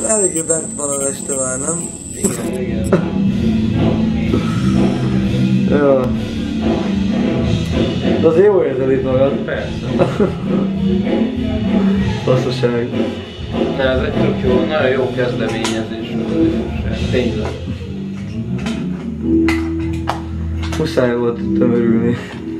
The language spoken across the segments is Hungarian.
eléggé bent van a este már, nem? Igen, igen. Jó. De azért jó érzed itt magad? Persze. Basszaság. Ne, ez egy tök jó, nagyon jó kezdeményezés. Tényleg. Muszáj volt tömörülni.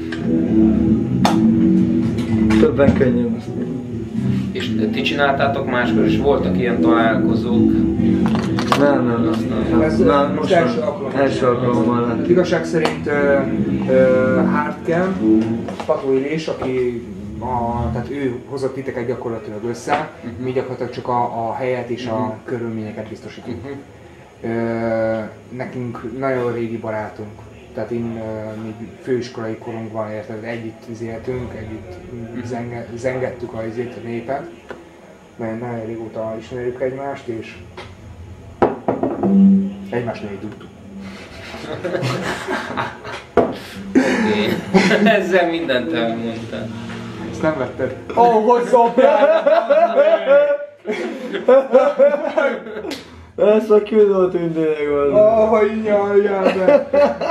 Többen könnyebb. És ti csináltátok máskor, és voltak ilyen találkozók? Nem. Ez most első alkalommal lett. Igazság szerint Hardcamp, Pató Illés, aki tehát ő hozott titeket gyakorlatilag össze, mi gyakorlatilag csak a helyet és a körülményeket biztosítjuk. Nekünk nagyon régi barátunk, tehát mi főiskolai korunkban érted, együtt éltünk, együtt zengettük a népet, mert nagyon régóta ismerjük egymást, és egymást négy tudtuk. Oké. Ezzel mindent elmondtál. Ezt nem vetted? Hogy szopjál! Ez a küldő tündének van. Jaj, de!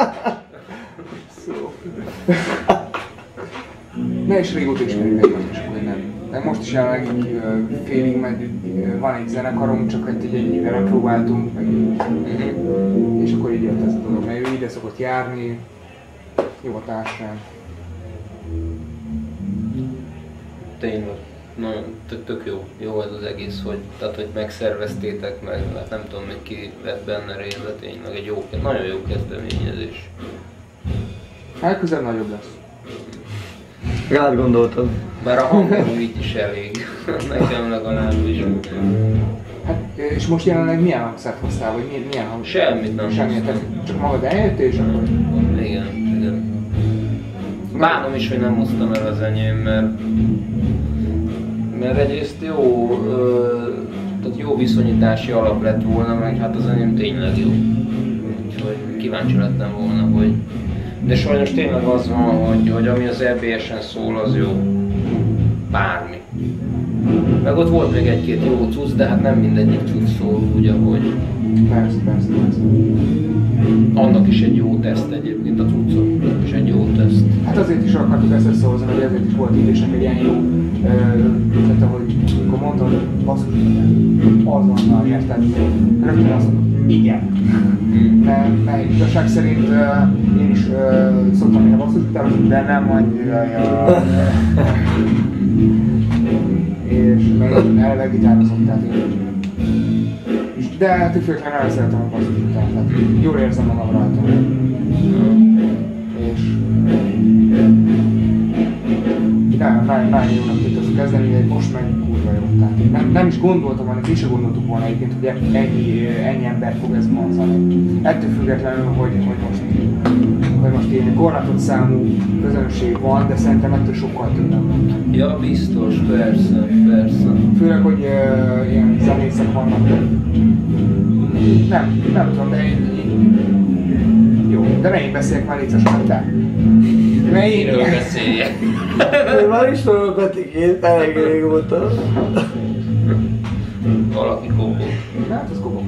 Ne is régóta ismerjük egymást, és akkor nem. De most is jelenleg félig, mert van egy zenekarunk, csak egy éve nem próbáltunk, és akkor így jött ez a dolog, mert ő ide szokott járni, jó a társadalom. Tényleg. Nagyon tök jó. Jó ez az egész, hogy, tehát, hogy megszerveztétek meg, hát nem tudom, hogy ki vett benne részt, de tényleg egy jó, nagyon jó kezdeményezés. Elközel nagyobb lesz. Rád gondoltam. Bár a hangom így is elég. Nekem legalábbis. Hát, és most jelenleg milyen hangszert hoztál, vagy milyen hang? Semmit nem Semmit, csak magad eljöttél, és akkor... Igen. Bánom is, hogy nem hoztam el az enyém, mert egyrészt jó, tehát jó viszonyítási alap lett volna, meg hát az enyém tényleg jó. Úgyhogy kíváncsi lettem volna, hogy... De sajnos tényleg az van, hogy ami az EBS-en szól, az jó. Bármi. Meg ott volt még egy-két jó cucc, de hát nem mindegyik cucc szól úgy, ahogy... Persze. Annak is egy jó teszt egyébként, a cuccok is egy jó teszt. Hát azért is akartuk ezt összehozni, hogy ezért is volt Illésnek egy ilyen jó ötlete, hogy amikor mondtam, hogy basszus, azonnal érted, rögtön azt mondom, igen. Mert igazság szerint én is szoktam még a basszusgitározni, de nem annyira és meg eleve gitározok, tehát de tükrökre nagyon szeretem a basszusgitárt, tehát jól érzem magam rajta. És nagyon jónak tűnt ez a kezdeményezés, most meg kurva jó. Tehát nem is gondoltam, hanem mi sem gondoltuk volna egyébként, hogy ennyi ember fog ezt mondani. Ettől függetlenül, hogy most ilyen korlátozott számú közönség van, de szerintem ettől sokkal többen van. Ja, biztos, persze. Főleg, hogy ilyen zenészek vannak, de nem tudom, de jó, de ne én beszéljek már létszes, mert te. Miről beszéljek? Én már is tudom Petikét, elég régóta. Valaki kopog. Hát, az kopog.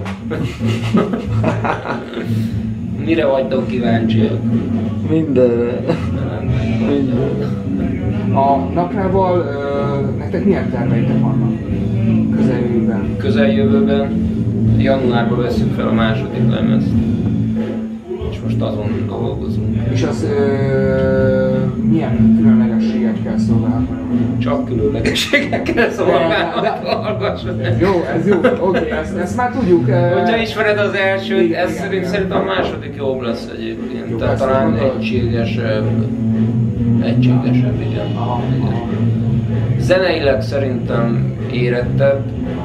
Mire vagytok kíváncsiak? Mindenre. A Naprával nektek milyen terveitek vannak közeljövőben? Közeljövőben januárban veszünk fel a második lemezt. És most azon dolgozunk. És az milyen különlegességekkel szolgál? Csak különlegességekkel szolgálnak, hallgassad. Jó, ez jó, oké, ezt már tudjuk. Hogyha ismered az elsőt, igen, ez szerint igen. szerintem a második jobb lesz egyébként. Jobb Tehát lesz, talán gondolod? egységesebb, igen. Aha. Zeneileg szerintem érettebb,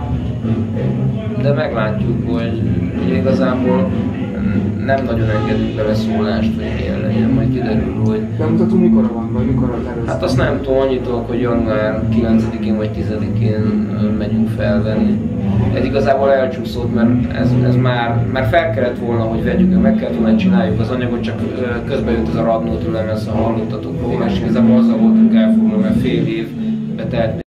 de meglátjuk, hogy igazából nem nagyon engedünk bele szólást, hogy milyen legyen, majd kiderül, hogy... Bemutató mikor van, vagy mikor terveztem? Hát azt nem tudom, annyit tudok, hogy január 9-én vagy 10-én megyünk felvenni. Ez igazából elcsúszott, mert ez már fel kellett volna, hogy vegyük, meg kellett volna, hogy csináljuk az anyagot, csak közben jött ez a Radnóti lemez, ha hallottatok róla, és igazából azzal voltunk elfoglalva, mert fél évbe telt